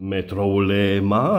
Metroule,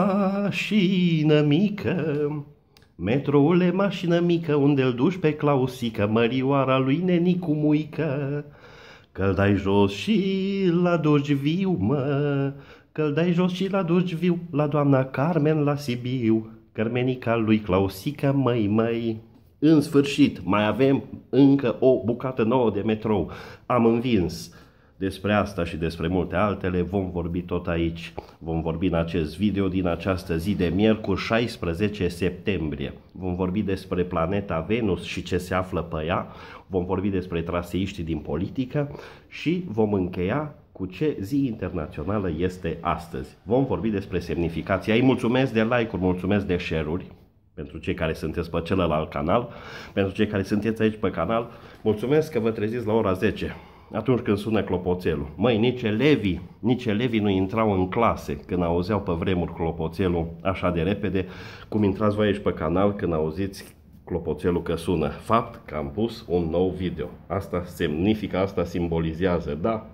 mașină mică, metroule, mașină mică, unde-l duci pe Clausică, mărioara lui Nenicu Muică? Că-l dai jos și la duci viu, mă, că-l dai jos și la duci viu, la doamna Carmen la Sibiu, Cărmenica lui Clausică, măi. În sfârșit, mai avem încă o bucată nouă de metrou. Am învins. Despre asta și despre multe altele vom vorbi tot aici. Vom vorbi în acest video din această zi de miercuri 16 septembrie. Vom vorbi despre planeta Venus și ce se află pe ea. Vom vorbi despre traseiștii din politică și vom încheia cu ce zi internațională este astăzi. Vom vorbi despre semnificația ei. Mulțumesc de like-uri, mulțumesc de share-uri. Pentru cei care sunteți pe celălalt canal, pentru cei care sunteți aici pe canal, mulțumesc că vă treziți la ora 10. Atunci când sună clopoțelul. Măi, nici elevii nu intrau în clase când auzeau pe vremuri clopoțelul așa de repede, cum intrați voi aici pe canal când auziți clopoțelul că sună. Fapt că am pus un nou video. Asta semnifică, asta simbolizează, da?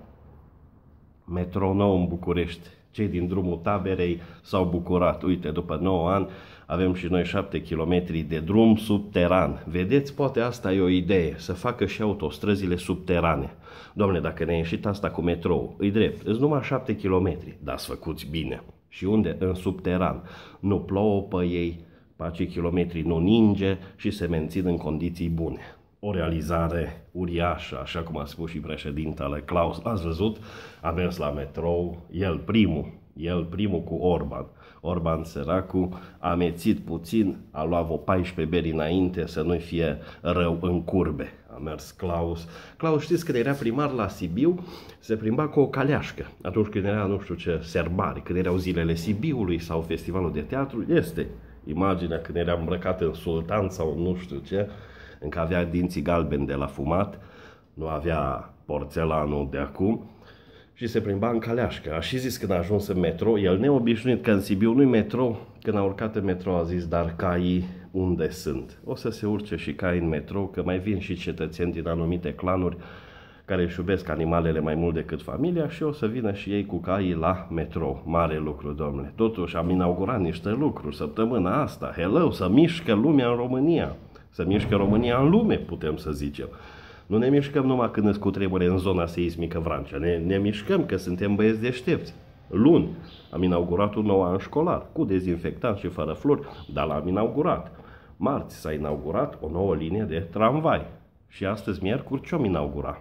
Metrou nou în București. Cei din drumul Taberei s-au bucurat. Uite, după 9 ani avem și noi 7 km de drum subteran. Vedeți, poate asta e o idee, să facă și autostrăzile subterane. Doamne, dacă ne-a ieșit asta cu metrou, îi drept, îți numai 7 km, dar să făcuți bine. Și unde? În subteran. Nu plouă pe ei, 4 km nu ninge și se mențin în condiții bune. O realizare uriașă, așa cum a spus și președintele Klaus. Ați văzut? A mers la metrou, el primul cu Orban. Orban, săracul, a amețit puțin, a luat vreo 14 beri înainte să nu fie rău în curbe. A mers Klaus. Klaus, știți, când era primar la Sibiu, se plimba cu o caleașcă. Atunci când era, nu știu ce, serbari, când erau zilele Sibiului sau festivalul de teatru, este imaginea când era îmbrăcat în sultan sau nu știu ce, încă avea dinții galbeni de la fumat, nu avea porțelanul de acum, și se plimba în caleașcă. A și zis când a ajuns în metro, el neobișnuit că în Sibiu nu-i metro, când a urcat în metro a zis, dar caii unde sunt? O să se urce și cai în metro, că mai vin și cetățeni din anumite clanuri care își iubesc animalele mai mult decât familia și o să vină și ei cu caii la metro. Mare lucru, domnule. Totuși am inaugurat niște lucruri săptămâna asta. Hello, să mișcă lumea în România. Să mișcă România în lume, putem să zicem. Nu ne mișcăm numai când îți cutremure în zona seismică Vrancea. Ne mișcăm că suntem băieți deștepți. Luni am inaugurat un nou an școlar, cu dezinfectant și fără flori, dar l-am inaugurat. Marți s-a inaugurat o nouă linie de tramvai. Și astăzi, miercuri, ce-om inaugura?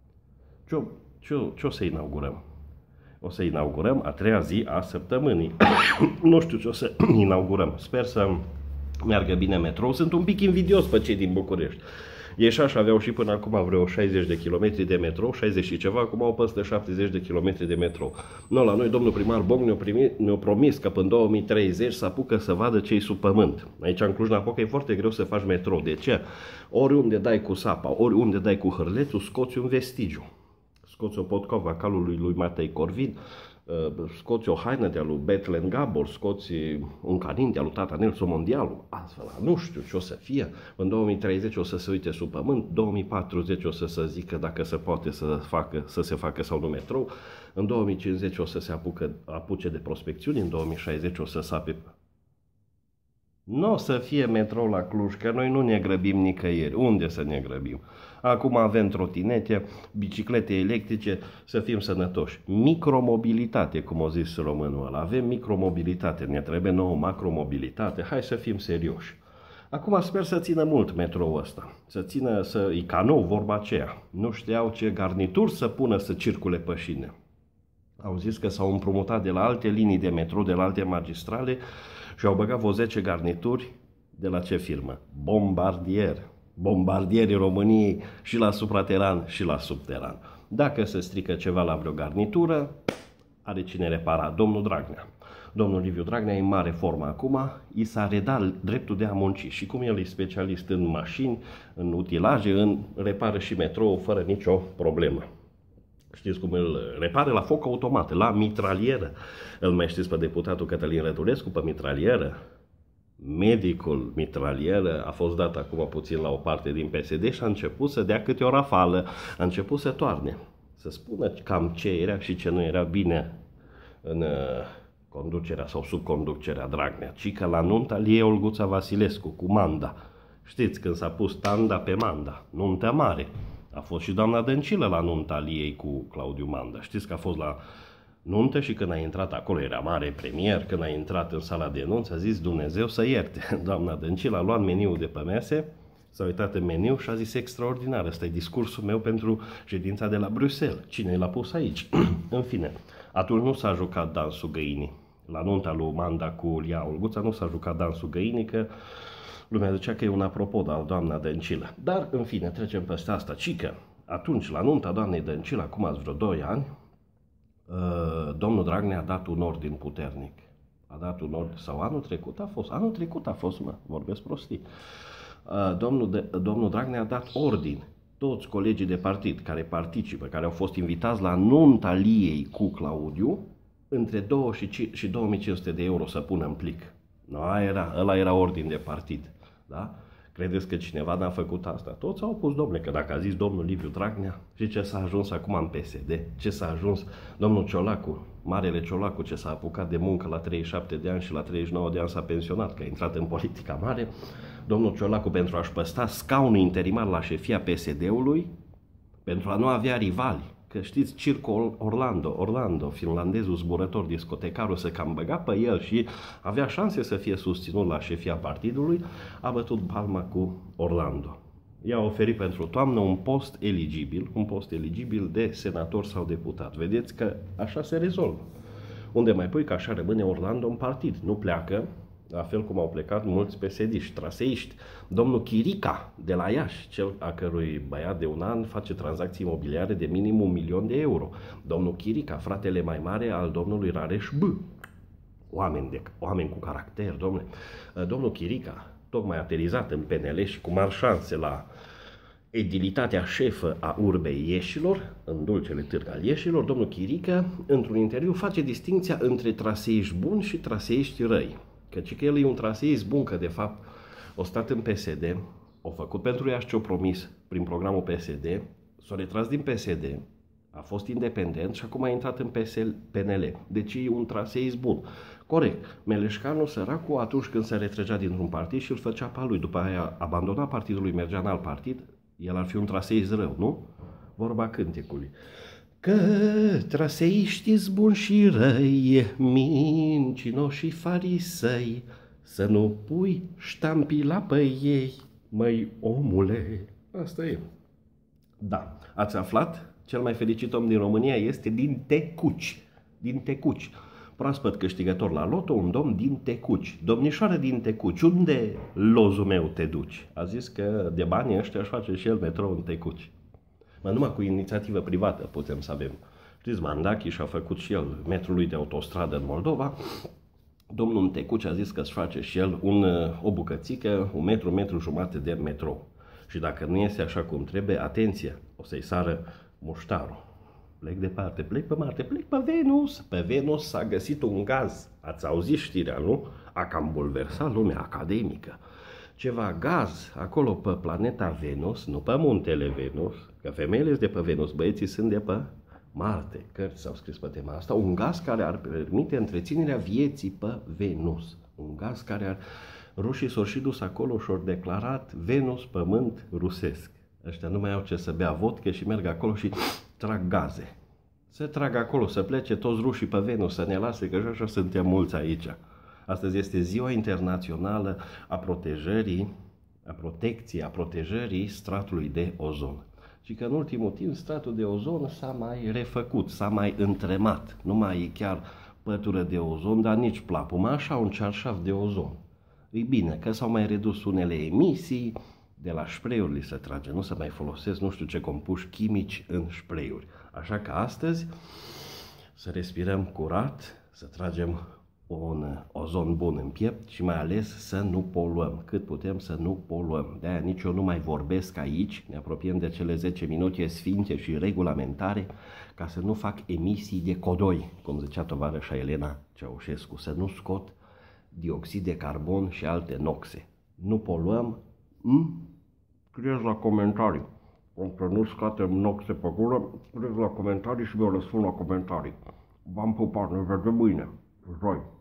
Ce o să inaugurăm? O să inaugurăm a treia zi a săptămânii. Nu știu ce o să inaugurăm. Sper să meargă bine metrou. Sunt un pic invidios pe cei din București. Ei și aveau și până acum vreo 60 de km de metrou, 60 și ceva, acum au peste 70 de km de metrou. No, la noi domnul primar Boc ne-a promis că până 2030 să apucă să vadă ce-i sub pământ. Aici în Cluj-Napoca e foarte greu să faci metrou. De ce? Oriunde dai cu sapa, oriunde dai cu hârlețul, scoți un vestigiu. Scoți o potcovă calului lui Matei Corvin, scoți o haină de-a lui Bethlen Gabor, scoți un canin de-a lui tata Nelson Mondialu, astfel, nu știu ce o să fie, în 2030 o să se uite sub pământ, 2040 o să se zică dacă se poate să se facă sau nu metrou, în 2050 o să se apuce de prospecțiuni, în 2060 o să sape. Nu o să fie metrou la Cluj, că noi nu ne grăbim nicăieri. Unde să ne grăbim? Acum avem trotinete, biciclete electrice, să fim sănătoși. Micromobilitate, cum o zis românul ăla. Avem micromobilitate, ne trebuie nouă macromobilitate. Hai să fim serioși. Acum sper să țină mult metroul ăsta. E ca nou vorba aceea. Nu știau ce garnituri să pună să circule pe șine. Au zis că s-au împrumutat de la alte linii de metrou, de la alte magistrale și au băgat vreo 10 garnituri de la ce firmă? Bombardier. Bombardierii României și la suprateran și la subteran. Dacă se strică ceva la vreo garnitură, are cine repara. Domnul Dragnea. Domnul Liviu Dragnea e în mare formă acum, i s-a redat dreptul de a munci. Și cum el e specialist în mașini, în utilaje, repară și metrou fără nicio problemă. Știți cum îl repară? La foc automat, la mitralieră. Îl mai știți pe deputatul Cătălin Rădulescu pe mitralieră? Medicul mitralieră a fost dat acum puțin la o parte din PSD și a început să dea câte o rafală, a început să toarne, să spună cam ce era și ce nu era bine în conducerea sau sub conducerea Dragnea, ci că la nunta lui Olguța Vasilescu cu Manda. Știți, când s-a pus tanda pe Manda, nuntă mare. A fost și doamna Dăncilă la nunta ei cu Claudiu Manda. Știți că a fost la nuntă și când a intrat acolo, era mare premier, când a intrat în sala de nunți, a zis Dumnezeu să ierte. Doamna Dăncilă a luat meniul de pe mese, s-a uitat în meniu și a zis extraordinar, ăsta e discursul meu pentru ședința de la Bruxelles. Cine l-a pus aici? În fine, atunci nu s-a jucat dansul găinii. La nunta lui Manda cu Lia Olguța nu s-a jucat dansul găinii, că lumea zicea că e un apropo al doamna Dăncilă. Dar, în fine, trecem peste asta. Cică, atunci, la nunta doamnei Dăncilă, acum ați vreo 2 ani, domnul Dragnea a dat un ordin puternic. A dat un ordin, sau anul trecut a fost? Anul trecut a fost, vorbesc prostii. Domnul Dragnea a dat ordin. Toți colegii de partid care participă, care au fost invitați la nunta Liei cu Claudiu, între 2 și 2500 de euro să pună în plic. No, ăla era ordin de partid. Da? Credeți că cineva n-a făcut asta? Toți au pus, domnule, că dacă a zis domnul Liviu Dragnea, și ce s-a ajuns acum în PSD, ce s-a ajuns domnul Ciolacu, marele Ciolacu, ce s-a apucat de muncă la 37 de ani și la 39 de ani s-a pensionat, că a intrat în politica mare, domnul Ciolacu, pentru a-și păstra scaunul interimar la șefia PSD-ului, pentru a nu avea rivali, că știți, Circo Orlando, finlandezul zburător, discotecarul, se cam băga pe el și avea șanse să fie susținut la șefia partidului, a bătut palma cu Orlando. I-a oferit pentru toamnă un post eligibil de senator sau deputat. Vedeți că așa se rezolvă. Unde mai pui că așa rămâne Orlando în partid, nu pleacă, la fel cum au plecat mulți PSD-ști, traseiști. Domnul Chirica de la Iași, cel a cărui băiat de 1 an face tranzacții imobiliare de minim 1 milion de euro. Domnul Chirica, fratele mai mare al domnului Rareș B. Oameni cu caracter, domnule. Domnul Chirica, tocmai aterizat în PNL și cu mari șanse la edilitatea șefă a urbei Ieșilor, în dulcele târg al Ieșilor, domnul Chirica, într-un interviu, face distinția între traseiști buni și traseiști răi. Căci că el e un traseist bun, că de fapt a stat în PSD, a făcut pentru Iași ce-o promis prin programul PSD, s-a retras din PSD, a fost independent și acum a intrat în PNL. Deci e un traseist bun. Corect. Meleșcanu, săracul, atunci când se retrăgea dintr-un partid și îl făcea pe lui, după aia abandona partidul lui, mergea în alt partid, el ar fi un traseist rău, nu? Vorba cântecului. Că traseiști-s buni și răi, mincinoși și farisei, să nu pui ștampila pe ei, măi omule. Asta e. Da, ați aflat? Cel mai fericit om din România este din Tecuci. Din Tecuci. Proaspăt câștigător la loto, un domn din Tecuci. Domnișoară din Tecuci, unde, lozul meu, te duci? A zis că de banii ăștia își face și el metrou în Tecuci. Numai cu inițiativă privată putem să avem. Știți, Mandachi și-a făcut și el metrul lui de autostradă în Moldova. Domnul în Tecuci a zis că își face și el o bucățică, un metru jumate de metrou. Și dacă nu iese așa cum trebuie, atenție, o să-i sară muștarul. Plec departe, plec pe Marte, plec pe Venus. Pe Venus s-a găsit un gaz. Ați auzit știrea, nu? A cam bulversat lumea academică. Ceva gaz acolo pe planeta Venus, nu pe muntele Venus, că femeile sunt de pe Venus, băieții sunt de pe Marte. Cărți s-au scris pe tema asta. Un gaz care ar permite întreținerea vieții pe Venus. Un gaz care ar... Rușii s-au și dus acolo și au declarat Venus, pământ rusesc. Ăștia nu mai au ce să bea vodcă și merg acolo și trag gaze. Se trag acolo, să plece toți rușii pe Venus, să ne lase, că așa suntem mulți aici. Astăzi este Ziua Internațională a protejării stratului de ozon. Și că în ultimul timp stratul de ozon s-a mai refăcut, s-a mai întremat. Nu mai e chiar pătură de ozon, dar nici plapumă, așa un cearșaf de ozon. E bine că s-au mai redus unele emisii, de la spray-uri se trage, nu se mai folosesc nu știu ce compuși chimici în spray-uri. Așa că astăzi să respirăm curat, să tragem un ozon bun în piept și mai ales să nu poluăm. Cât putem să nu poluăm. De-aia nici eu nu mai vorbesc aici, ne apropiem de cele 10 minute sfinte și regulamentare, ca să nu fac emisii de codoi, cum zicea tovarășa Elena Ceaușescu, să nu scot dioxid de carbon și alte noxe. Nu poluăm, scrieți la comentarii. Pentru nu scoatem noxe pe gură, scrieți la comentarii și eu răspund la comentarii. V-am pupat, ne vedem mâine. Roi.